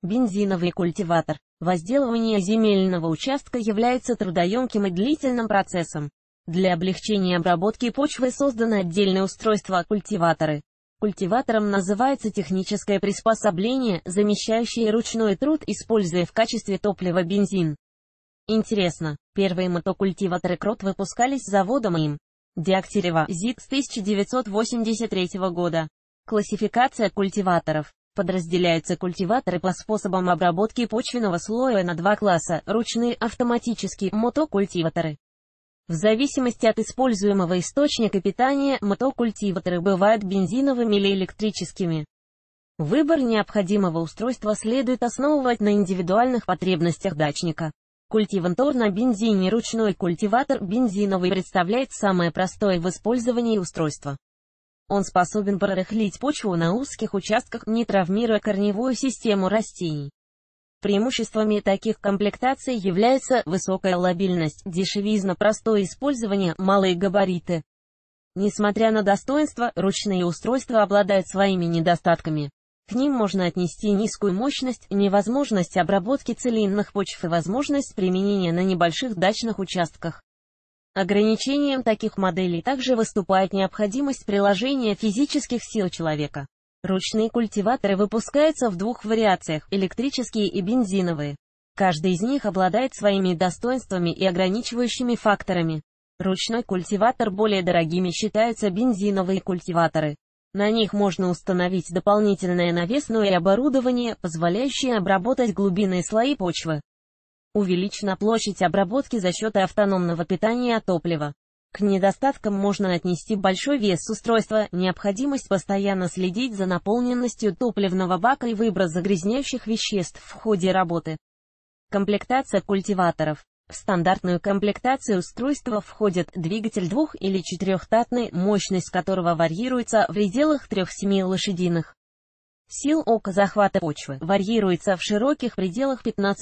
Бензиновый культиватор. Возделывание земельного участка является трудоемким и длительным процессом. Для облегчения обработки почвы создано отдельное устройство – культиваторы. Культиватором называется техническое приспособление, замещающее ручной труд, используя в качестве топлива бензин. Интересно, первые мотокультиваторы Крот выпускались заводом им. Дегтярева, ЗИД с 1983 года. Классификация культиваторов. Подразделяются культиваторы по способам обработки почвенного слоя на два класса: ручные, автоматические, мотокультиваторы. В зависимости от используемого источника питания, мотокультиваторы бывают бензиновыми или электрическими. Выбор необходимого устройства следует основывать на индивидуальных потребностях дачника. Культиватор на бензине. Ручной культиватор бензиновый представляет самое простое в использовании устройство. Он способен прорыхлить почву на узких участках, не травмируя корневую систему растений. Преимуществами таких комплектаций являются высокая лобильность, дешевизна, простое использование, малые габариты. Несмотря на достоинства, ручные устройства обладают своими недостатками. К ним можно отнести низкую мощность, невозможность обработки целинных почв и возможность применения на небольших дачных участках. Ограничением таких моделей также выступает необходимость приложения физических сил человека. Ручные культиваторы выпускаются в двух вариациях – электрические и бензиновые. Каждый из них обладает своими достоинствами и ограничивающими факторами. Ручной культиватор более дорогими считаются бензиновые культиваторы. На них можно установить дополнительное навесное оборудование, позволяющее обработать глубинные слои почвы. Увеличена площадь обработки за счет автономного питания топлива. К недостаткам можно отнести большой вес устройства, необходимость постоянно следить за наполненностью топливного бака и выброс загрязняющих веществ в ходе работы. Комплектация культиваторов. В стандартную комплектацию устройства входит двигатель двух- или четырехтактный, мощность которого варьируется в пределах 3-7 лошадиных сил. Око захвата почвы варьируется в широких пределах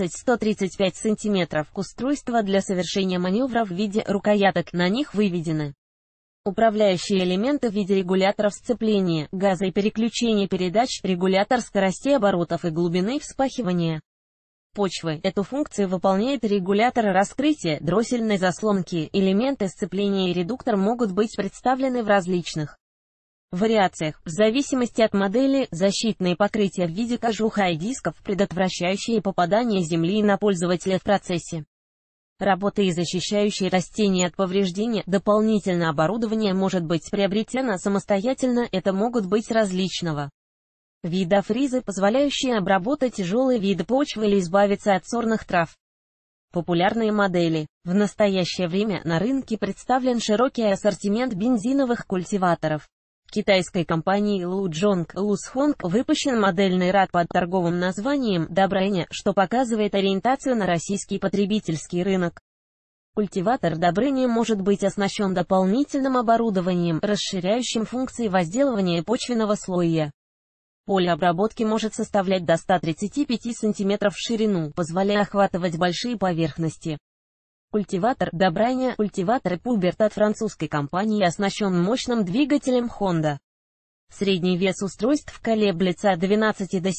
15-135 см. Устройства для совершения маневра в виде рукояток, на них выведены управляющие элементы в виде регуляторов сцепления, газа и переключения передач, регулятор скоростей оборотов и глубины вспахивания почвы. Эту функцию выполняет регулятор раскрытия, дроссельной заслонки. Элементы сцепления и редуктор могут быть представлены в различных вариациях. В зависимости от модели, защитные покрытия в виде кожуха и дисков, предотвращающие попадание земли на пользователя в процессе работы и защищающие растения от повреждения. Дополнительное оборудование может быть приобретено самостоятельно, это могут быть различного вида фризы, позволяющие обработать тяжелые виды почвы или избавиться от сорных трав. Популярные модели. В настоящее время на рынке представлен широкий ассортимент бензиновых культиваторов. Китайской компанией Luzhong выпущен модельный ряд под торговым названием Добрыня, что показывает ориентацию на российский потребительский рынок. Культиватор Добрыня может быть оснащен дополнительным оборудованием, расширяющим функции возделывания почвенного слоя. Поле обработки может составлять до 135 см в ширину, позволяя охватывать большие поверхности. Культиватор Добрыня. Культиватор Пуберт от французской компании оснащен мощным двигателем Honda. Средний вес устройств колеблется от 12 до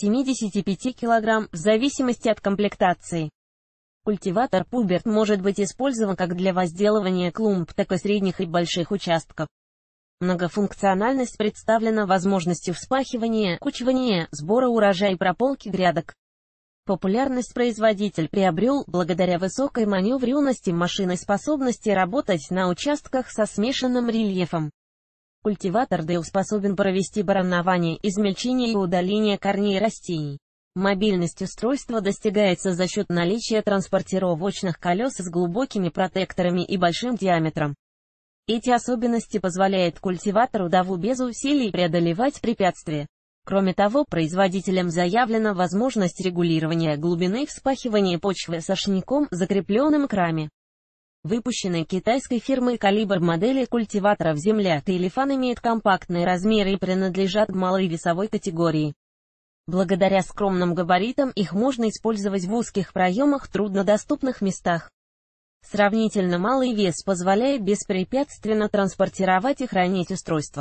75 кг, в зависимости от комплектации. Культиватор Пуберт может быть использован как для возделывания клумб, так и средних и больших участков. Многофункциональность представлена возможностью вспахивания, кучевания, сбора урожая и прополки грядок. Популярность производитель приобрел благодаря высокой маневренности машины, способности работать на участках со смешанным рельефом. Культиватор DEO способен провести баранование, измельчение и удаление корней растений. Мобильность устройства достигается за счет наличия транспортировочных колес с глубокими протекторами и большим диаметром. Эти особенности позволяют культиватору DEO без усилий преодолевать препятствия. Кроме того, производителем заявлена возможность регулирования глубины вспахивания почвы сошняком, закрепленным к раме. Выпущенный китайской фирмой «Калибр» модели культиваторов «Земля» Тейлифан имеют компактные размеры и принадлежат к малой весовой категории. Благодаря скромным габаритам их можно использовать в узких проемах, труднодоступных местах. Сравнительно малый вес позволяет беспрепятственно транспортировать и хранить устройство.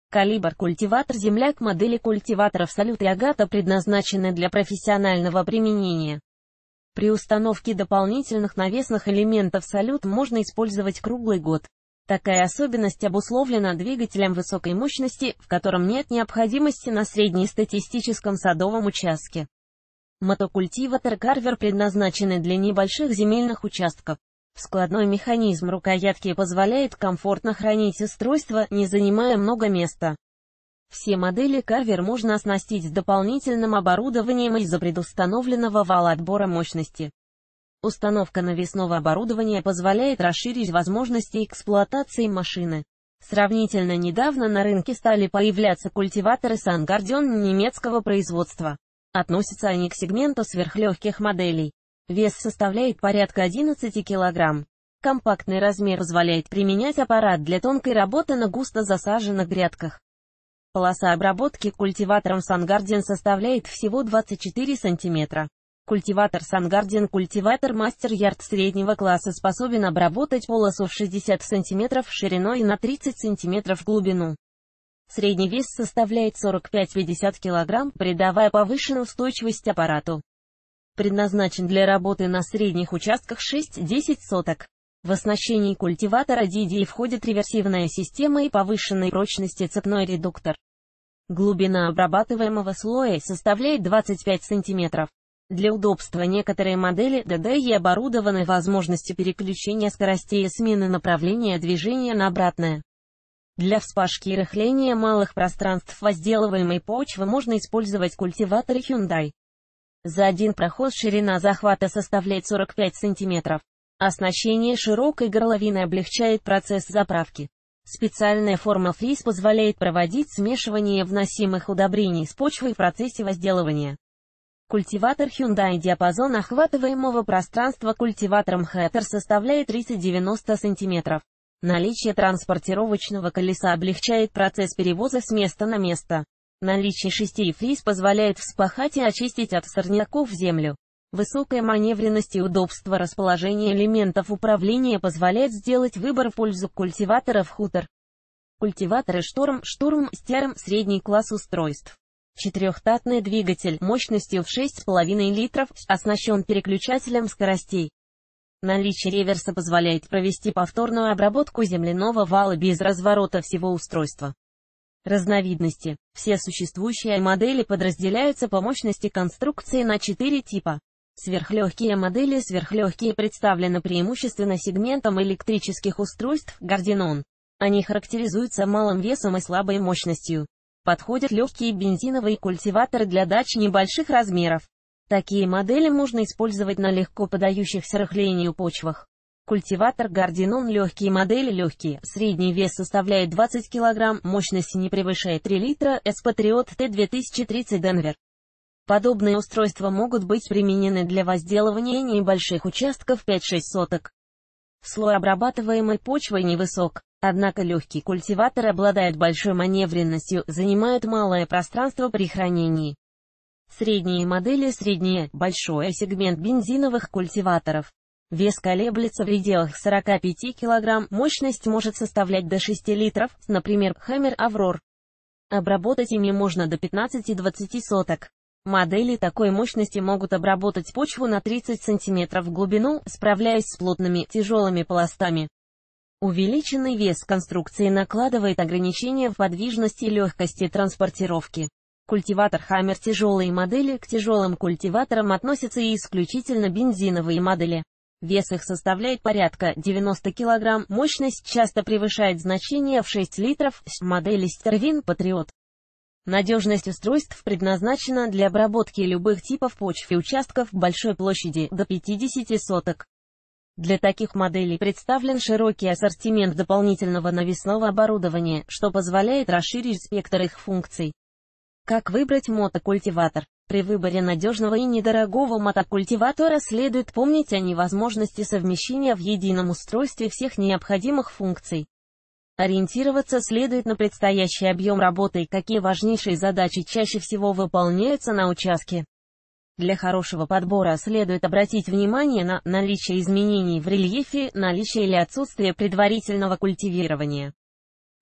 Калибр культиватор земляк. Модели культиваторов Салют и Агата предназначены для профессионального применения. При установке дополнительных навесных элементов Салют можно использовать круглый год. Такая особенность обусловлена двигателем высокой мощности, в котором нет необходимости на среднестатистическом садовом участке. Мотокультиватор Карвер предназначены для небольших земельных участков. Складной механизм рукоятки позволяет комфортно хранить устройство, не занимая много места. Все модели Carver можно оснастить дополнительным оборудованием из-за предустановленного вала отбора мощности. Установка навесного оборудования позволяет расширить возможности эксплуатации машины. Сравнительно недавно на рынке стали появляться культиваторы Сан-Гордион немецкого производства. Относятся они к сегменту сверхлегких моделей. Вес составляет порядка 11 кг. Компактный размер позволяет применять аппарат для тонкой работы на густо засаженных грядках. Полоса обработки культиватором Сан-Гордион составляет всего 24 см. Культиватор Сан-Гордион культиватор Мастер-Ярд среднего класса способен обработать полосу в 60 см шириной и на 30 см в глубину. Средний вес составляет 45-50 кг, придавая повышенную устойчивость аппарату. Предназначен для работы на средних участках 6-10 соток. В оснащении культиватора DD входит реверсивная система и повышенной прочности цепной редуктор. Глубина обрабатываемого слоя составляет 25 см. Для удобства некоторые модели DDI оборудованы возможностью переключения скоростей и смены направления движения на обратное. Для вспашки и рыхления малых пространств возделываемой почвы можно использовать культиваторы Hyundai. За один проход ширина захвата составляет 45 см. Оснащение широкой горловины облегчает процесс заправки. Специальная форма фриз позволяет проводить смешивание вносимых удобрений с почвой в процессе возделывания. Культиватор Hyundai диапазон охватываемого пространства культиватором Hatter составляет 30-90 см. Наличие транспортировочного колеса облегчает процесс перевоза с места на место. Наличие шестей фриз позволяет вспахать и очистить от сорняков землю. Высокая маневренность и удобство расположения элементов управления позволяет сделать выбор в пользу культиваторов Хутор. Культиваторы Шторм Стерм средний класс устройств. Четырехтактный двигатель мощностью в 6,5 литров, оснащен переключателем скоростей. Наличие реверса позволяет провести повторную обработку земляного вала без разворота всего устройства. Разновидности. Все существующие модели подразделяются по мощности конструкции на 4 типа. Сверхлегкие модели. Сверхлегкие представлены преимущественно сегментом электрических устройств Гордион. Они характеризуются малым весом и слабой мощностью. Подходят легкие бензиновые культиваторы для дач небольших размеров. Такие модели можно использовать на легко поддающихся рыхлению почвах. Культиватор Гордион. Легкие модели. Легкие. Средний вес составляет 20 кг, мощность не превышает 3 литра. S-Patriot T2030 Denver. Подобные устройства могут быть применены для возделывания небольших участков 5-6 соток. Слой обрабатываемой почвы невысок, однако легкий культиватор обладает большой маневренностью, занимает малое пространство при хранении. Средние модели. Средние, большой сегмент бензиновых культиваторов. Вес колеблется в пределах 45 кг, мощность может составлять до 6 литров, например, Hammer Aurora. Обработать ими можно до 15-20 соток. Модели такой мощности могут обработать почву на 30 см в глубину, справляясь с плотными, тяжелыми пластами. Увеличенный вес конструкции накладывает ограничения в подвижности и легкости транспортировки. Культиватор Hammer. Тяжелые модели. К тяжелым культиваторам относятся и исключительно бензиновые модели. Вес их составляет порядка 90 кг, мощность часто превышает значение в 6 литров, модели Stervin Patriot. Надежность устройств предназначена для обработки любых типов почв и участков большой площади, до 50 соток. Для таких моделей представлен широкий ассортимент дополнительного навесного оборудования, что позволяет расширить спектр их функций. Как выбрать мотокультиватор? При выборе надежного и недорогого мотокультиватора следует помнить о невозможности совмещения в едином устройстве всех необходимых функций. Ориентироваться следует на предстоящий объем работы и какие важнейшие задачи чаще всего выполняются на участке. Для хорошего подбора следует обратить внимание на наличие изменений в рельефе, наличие или отсутствие предварительного культивирования.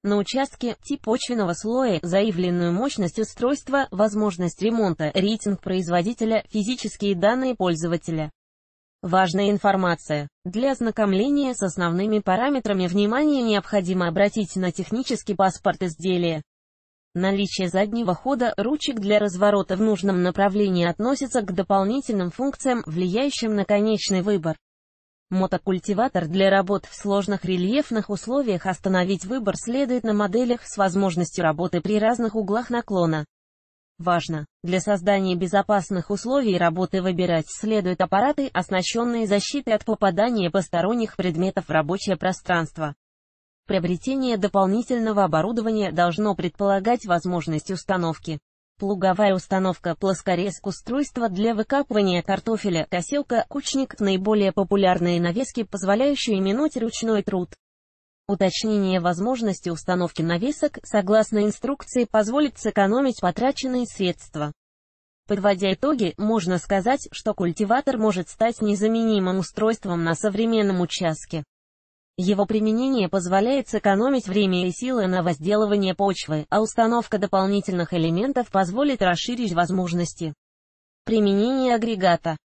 На участке, тип почвенного слоя, заявленную мощность устройства, возможность ремонта, рейтинг производителя, физические данные пользователя. Важная информация. Для ознакомления с основными параметрами внимание необходимо обратить на технический паспорт изделия. Наличие заднего хода, ручек для разворота в нужном направлении относится к дополнительным функциям, влияющим на конечный выбор. Мотокультиватор для работ в сложных рельефных условиях. Остановить выбор следует на моделях с возможностью работы при разных углах наклона. Важно! Для создания безопасных условий работы выбирать следует аппараты, оснащенные защитой от попадания посторонних предметов в рабочее пространство. Приобретение дополнительного оборудования должно предполагать возможность установки. Плуговая установка, плоскорезк, устройство для выкапывания картофеля, косилка, кучник – наиболее популярные навески, позволяющие минуть ручной труд. Уточнение возможности установки навесок, согласно инструкции, позволит сэкономить потраченные средства. Подводя итоги, можно сказать, что культиватор может стать незаменимым устройством на современном участке. Его применение позволяет сэкономить время и силы на возделывание почвы, а установка дополнительных элементов позволит расширить возможности применения агрегата.